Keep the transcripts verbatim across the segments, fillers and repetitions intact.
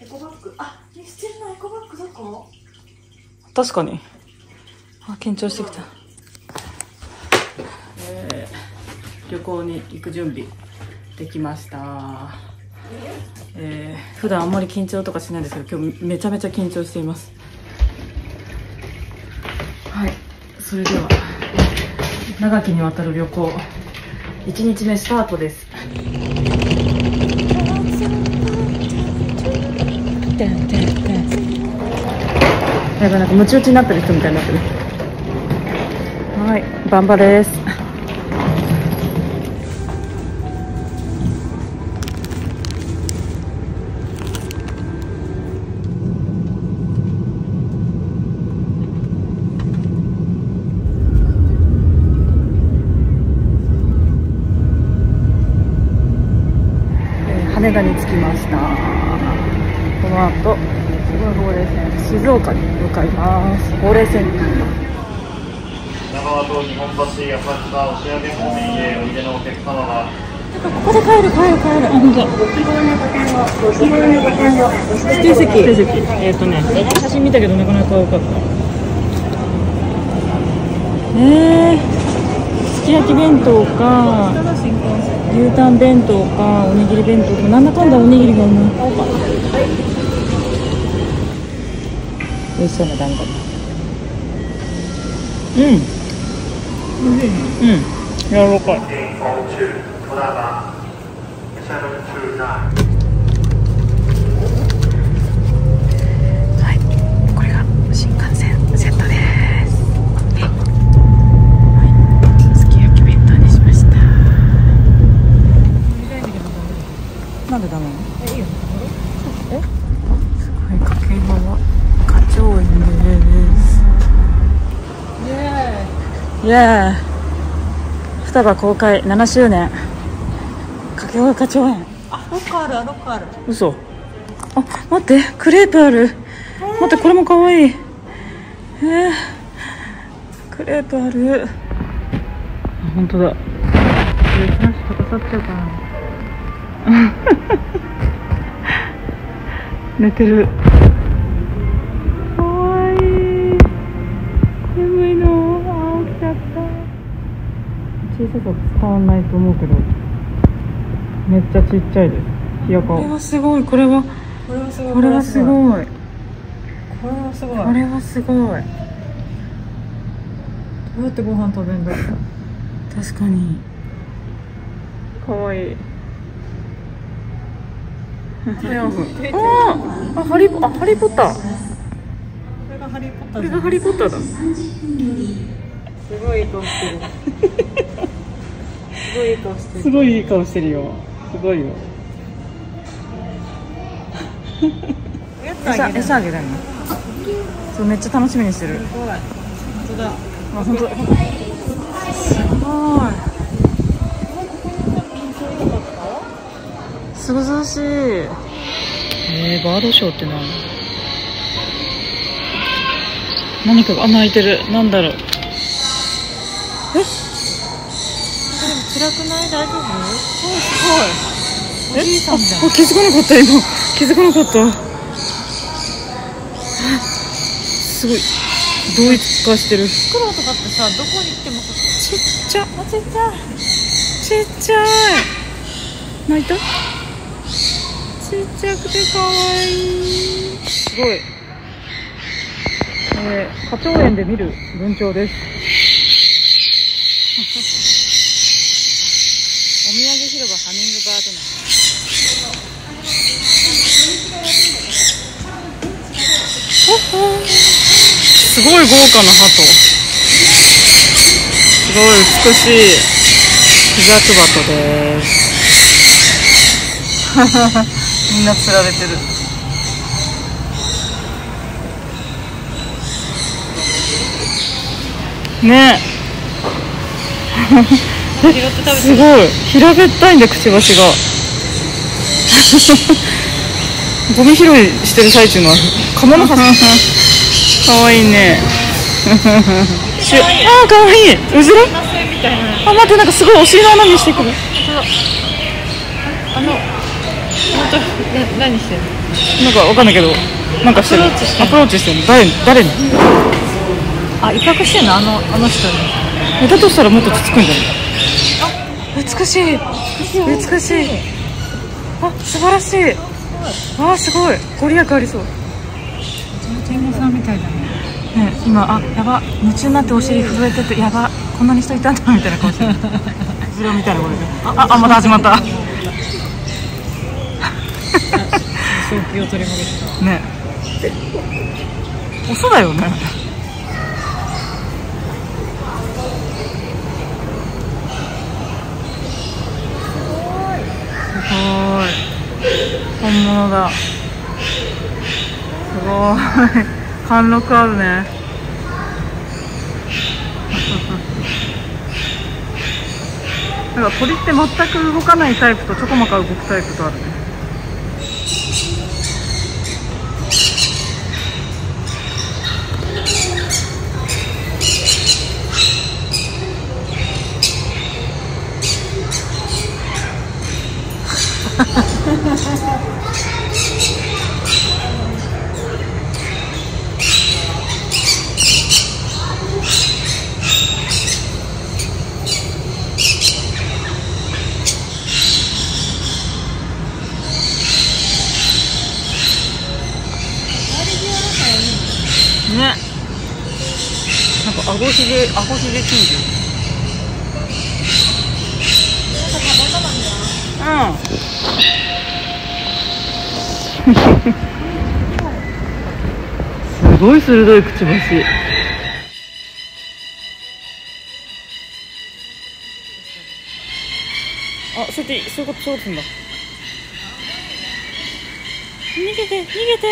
エコバッグ、あ、ミスチルのエコバッグどこ？ 確かに。あ、緊張してきた。えー、旅行に行く準備できました。えー、普段あんまり緊張とかしないんですけど、今日めちゃめちゃ緊張しています。はい、それでは長きにわたる旅行いちにちめスタートです。やばい、なんかムチ打ちになってる人みたいになってる。はい、バンバです。羽田に着きました。この後、すごいほうれい線、静岡に向かいます。ほうれい線。 長川と日本橋、浅草、押上方面へおいでのお客様は。 ここで帰る、帰る、帰る。あ、本当。指定席。指定席。えっとね、写真見たけど、なかなか多かった。えー、すき焼き弁当か。牛タン弁当か、おにぎり弁当か、なんだかんだおにぎりがうまい。美味しそうな団子。うん。うん。柔らかい。はい、これが新幹線セットです。はい、すき焼き弁当にしました。なんでダメなの？え、いいよ。え？すごい掛川花鳥園です。イエーイ。イエーイ。双葉公開ななしゅうねん。掛川花鳥園。 あ、ロッカーある、ロッカーある。 嘘。あ、待って、クレープある。待って、これも可愛い。えー、クレープある。あ、本当だ。えー、話高さっちゃうかな。寝てる。かわいい。眠いの。あ、起きちゃった。小ささ伝わんないと思うけど、めっちゃちっちゃいです。冷やか。これはすごい。これはこれはすごい。 これはすごい。 これはすごい。 これはすごい。どうやってご飯食べるんだろう。 確かに。かわいい。あ、あ、ハリー、あ、ハリーポッター。 これがハリーポッター。 これがハリーポッターだ。 すごいいい顔してる。すごいいい顔してる。 すごいいい顔してるよ。すごいよ。餌、餌あげたいの。そう、めっちゃ楽しみにしてる。 すごい。本当だ。 あ、本当。すごい。すご々しい。えー、バードショーって何？何かが、あ、鳴いてる。なんだろう。え？ 辛くない？大丈夫？ すごい。 おじいさんじゃん。 あ、気づかなかった今。気づかなかった。すごい。同一化してる。 フクロウとかってさ、どこに行ってもさ、 ちっちゃ。 あ、ちっちゃい。 ちっちゃい。泣いた？ちっちゃくて可愛い。すごい。えー、花鳥園で見る文鳥です。お土産広場ハミングバード内。すごい豪華な鳩。すごい美しいクジャクバトです。みんな釣られてる。ねえ。すごい平べったいんだ、くちばしが。ゴミ拾いしてる最中のカモノハシ。かわいいね。あー、かわいい。うずら？あ、待って、なんかすごいお尻の穴にしてくる。 あの当な何してんの？ なんかわかんないけど、なんかしてる。 アプローチしてんのアプローチしてるの。誰誰に？ あ、威嚇してんのあのあの人に。 えだとしたらもっとつつくんじゃない？美しい美しい。あ、素晴らしい。あ、すごい。ご利益ありそう。 天狗さんみたいだね。 ね、今あやば夢中になってお尻震えててやばこんなに人いたんだみたいな顔してる。後ろみたいな声で。ああまた始まった。 正気を取り戻した。 ね。遅だよね。すごい。本物だ。すごい。貫禄あるね。なんか鳥って全く動かないタイプとちょこまか動くタイプとあるね。ね、なんかあごひげ、あごひげ金魚。うん。すごい鋭いくちばし。あ、そうやってそういうことそうするんだ。逃げて逃げて。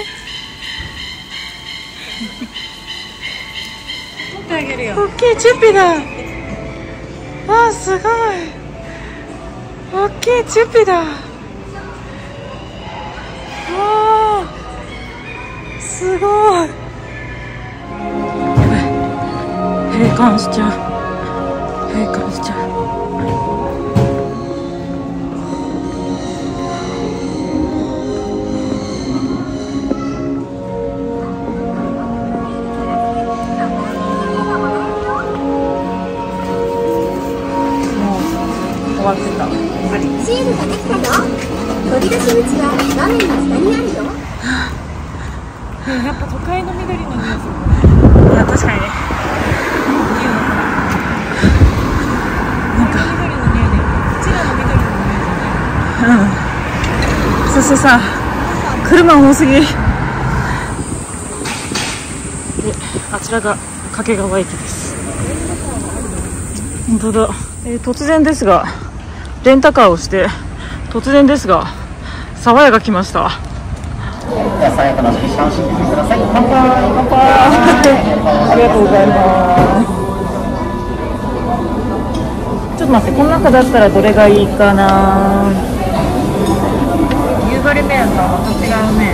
持ってあげるよ。 大きいチュピだ。わあ、すごい。大きいチュピだ。わあ、すごい。閉館しちゃう。閉館しちゃう。終わってた。 シールができたよ。取り出し口は画面の下にあるよ。 やっぱ都会の緑の匂いする。 いや、確かにね。 なんか緑の匂いで、こちらの緑の匂いじゃない。 うん。そしてさ、車多すぎ。で、あちらが掛川駅です。本当だ。えー、突然ですが、レンタカーをして突然ですが沢屋が来ました。 では最後の式楽しんでください。乾杯乾杯。 ありがとうございます。ちょっと待って、この中だったらどれがいいかな。 夕張メロンとまた違うね。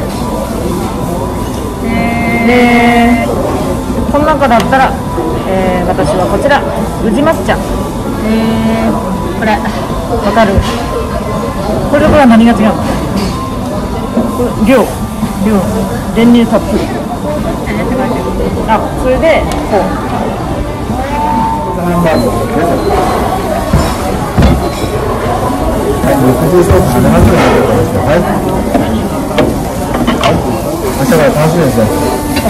で、この中だったら、えー、私はこちら宇治抹茶。えー、これわかる？これとこれは何が違うの？これ量量練乳たっぷり。あ、それでこう。 はい、ろくじそうですね。はい。明日から楽しみですね。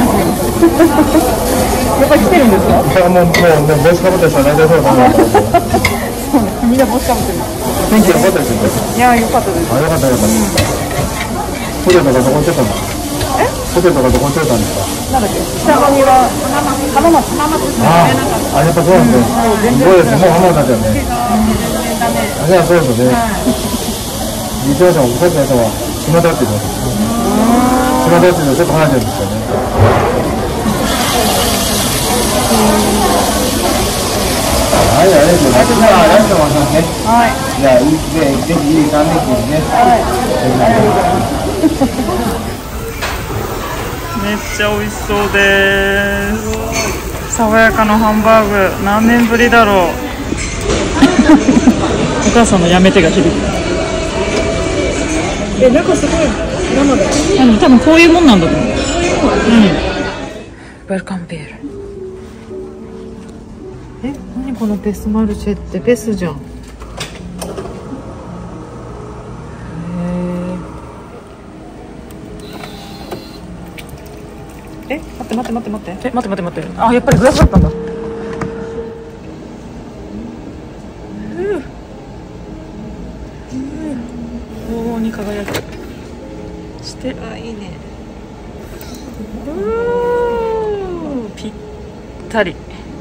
やっぱり来てるんですか？ いや、もう、もう、帽子かぶってる人は大体そうだと思う。 そうね、みんな帽子かぶってる。 天気良かったですよ。 いや、良かったです。 あ、よかったよかった。ホテルとかどこ行ってたの？え？ホテルとかどこ行ってたんですか？ なんだっけ、北上は浜松。浜松。 ああ、あ、やっぱそうなんですね。そうです、もう浜松だよね。あ、じゃあそうですよね。言ってましたもん、さっきの人は島田って言ってました。島田っていうのちょっと離れてるんですよね。はい、ありがとうございます。ありがとうございますね。 はい。 じゃあ、いいぜ、ぜひいいさん連休にね。 めっちゃ美味しそうです。爽やかなハンバーグ、何年ぶりだろう。お母さんのやめてが響く。 え、なんかすごい生で。 あの多分こういうもんなんだと思う。うん。ウェルカムビール。 え、何このペスマルシェってペスじゃん。え、待って待って待って待って。 え、待って待って待って。あ、やっぱりグラスだったんだ。鳳凰に輝く。して、 あ、いいね。 うーぴったり。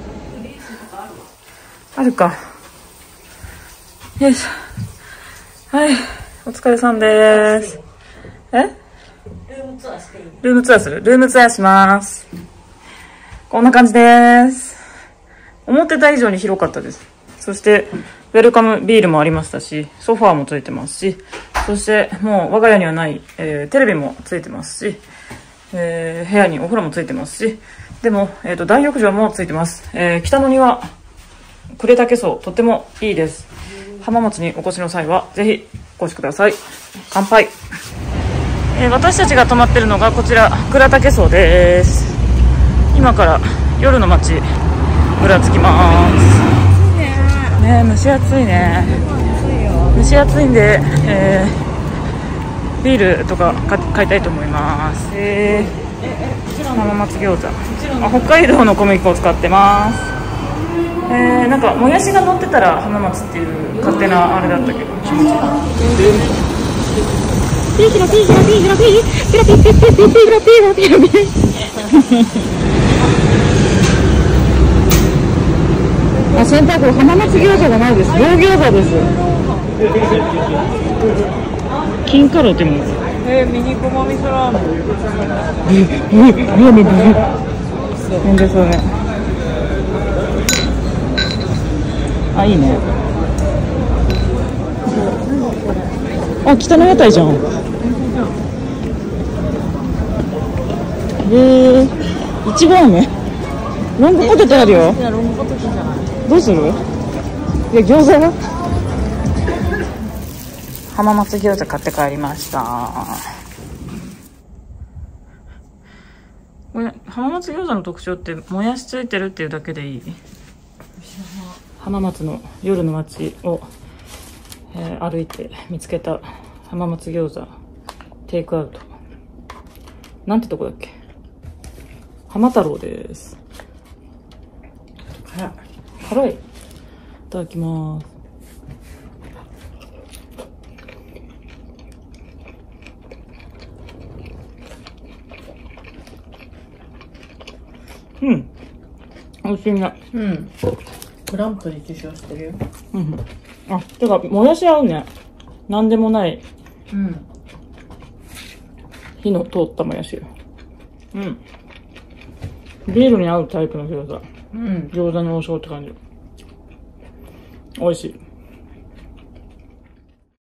あるか。よいしょ。はい、お疲れさんです。え？ルームツアーする？ルームツアーします。こんな感じです。思ってた以上に広かったです。そして、ウェルカムビールもありましたし、ソファーもついてますし、そしてもう我が家にはない、えー、テレビもついてますし、えー、部屋にお風呂もついてますし、でも、えーと、大浴場もついてます。えー、北の庭、呉竹荘、とってもいいです。浜松にお越しの際は、ぜひお越しください。乾杯。えー、私たちが泊まってるのがこちら、呉竹荘です。今から夜の街、ぶらつきます。ねえ、蒸し暑いね。蒸し暑いんで、えー、ビールとか買いたいと思います。えー、浜松餃子。あ、北海道の小麦粉を使ってます。えー、なんかもやしが乗ってたら浜松っていう勝手なあれだったけど、気持ちいい。ピーピラピーピラピーピラピーピラピーピラピーピラピーピラピーピラピー。あ、センターこれ浜松餃子じゃないです。棒餃子です。金カロっても。 えー、ミニコマ味噌ラーメン。 え、え、ラーメンブル。なんでそれ。あ、いいね。あ、北の屋台じゃん。えー、いちご飴。ロングポテトあるよ。 いや、ロングポテトじゃない。 どうする？いや、餃子は？浜松餃子買って帰りました。これ浜松餃子の特徴ってもやしついてるっていうだけでいい？浜松の夜の街を、えー、歩いて見つけた浜松餃子テイクアウト。なんてとこだっけ？浜太郎です。辛い。辛い。いただきます。うん。美味しいね。 うん。グランプリ受賞してるよ。 うん。あ、てか、もやし合うね。なんでもない。 うん。 火の通ったもやし。うん。ビールに合うタイプの餃子。 うん。 餃子の王将って感じ。美味しい。